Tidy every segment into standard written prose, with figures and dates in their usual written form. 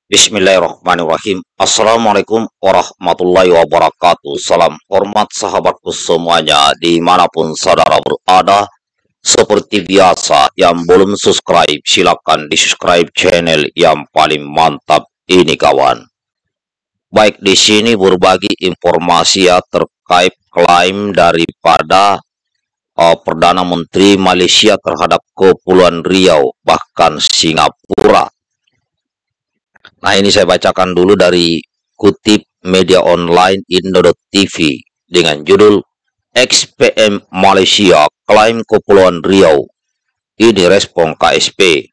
Bismillahirrahmanirrahim. Assalamualaikum warahmatullahi wabarakatuh. Salam hormat sahabatku semuanya dimanapun saudara berada. Seperti biasa, yang belum subscribe silakan di subscribe channel yang paling mantap ini kawan. Baik, di sini berbagi informasi ya terkait klaim daripada Perdana Menteri Malaysia terhadap Kepulauan Riau bahkan Singapura. Nah, ini saya bacakan dulu dari kutip media online Indo.tv dengan judul XPM Malaysia klaim Kepulauan Riau. Ini respon KSP.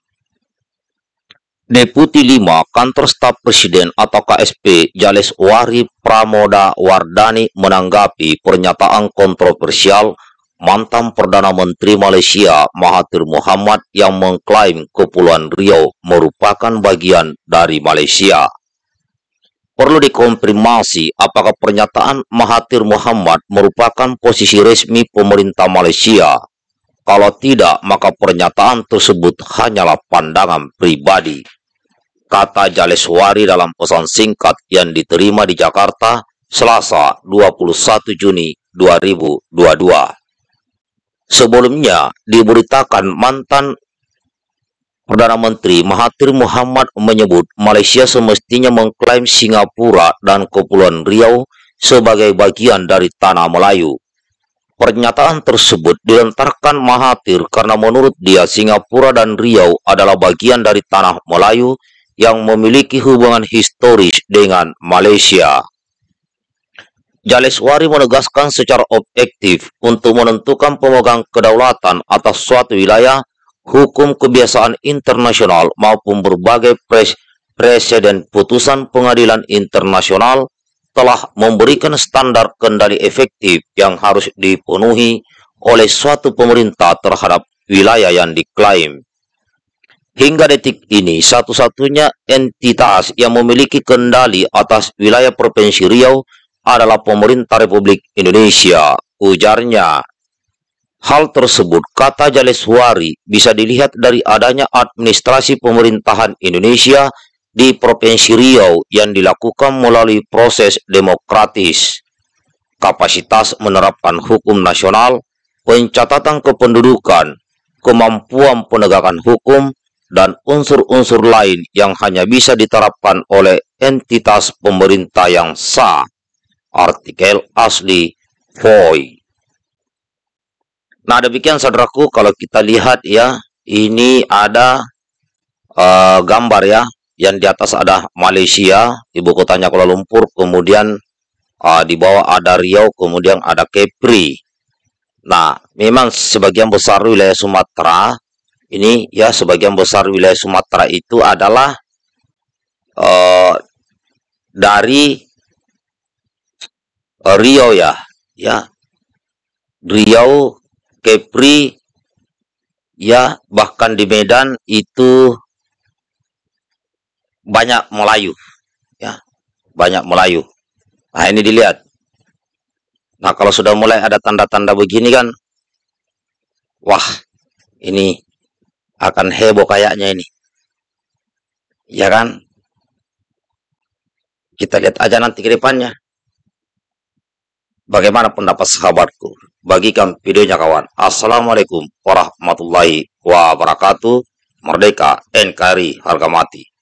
Deputi 5 Kantor Staf Presiden atau KSP Jaleswari Pramoda Wardani menanggapi pernyataan kontroversial mantan Perdana Menteri Malaysia Mahathir Mohamad yang mengklaim Kepulauan Riau merupakan bagian dari Malaysia. Perlu dikonfirmasi apakah pernyataan Mahathir Mohamad merupakan posisi resmi pemerintah Malaysia. Kalau tidak, maka pernyataan tersebut hanyalah pandangan pribadi, kata Jaleswari dalam pesan singkat yang diterima di Jakarta, Selasa 21 Juni 2022. Sebelumnya diberitakan mantan Perdana Menteri Mahathir Mohamad menyebut Malaysia semestinya mengklaim Singapura dan Kepulauan Riau sebagai bagian dari tanah Melayu. Pernyataan tersebut dilontarkan Mahathir karena menurut dia Singapura dan Riau adalah bagian dari tanah Melayu yang memiliki hubungan historis dengan Malaysia. Jaleswari menegaskan secara objektif untuk menentukan pemegang kedaulatan atas suatu wilayah, hukum kebiasaan internasional maupun berbagai presiden putusan pengadilan internasional telah memberikan standar kendali efektif yang harus dipenuhi oleh suatu pemerintah terhadap wilayah yang diklaim. Hingga detik ini, satu-satunya entitas yang memiliki kendali atas wilayah Provinsi Riau adalah pemerintah Republik Indonesia, ujarnya. Hal tersebut, kata Jaleswari, bisa dilihat dari adanya administrasi pemerintahan Indonesia di Provinsi Riau yang dilakukan melalui proses demokratis, kapasitas menerapkan hukum nasional, pencatatan kependudukan, kemampuan penegakan hukum, dan unsur-unsur lain yang hanya bisa diterapkan oleh entitas pemerintah yang sah. Artikel asli Foy. Nah, demikian saudaraku, kalau kita lihat ya, ini ada gambar ya, yang di atas ada Malaysia, ibu kotanya Kuala Lumpur, kemudian di bawah ada Riau, kemudian ada Kepri. Nah, memang sebagian besar wilayah Sumatera, ini ya sebagian besar wilayah Sumatera itu adalah dari Riau ya, Riau, Kepri, ya bahkan di Medan itu banyak Melayu, ya banyak Melayu. Nah, ini dilihat. Nah, kalau sudah mulai ada tanda-tanda begini kan, wah ini akan heboh kayaknya ini, ya kan? Kita lihat aja nanti ke depannya. Bagaimana pendapat sahabatku? Bagikan videonya kawan. Assalamualaikum warahmatullahi wabarakatuh. Merdeka NKRI harga mati.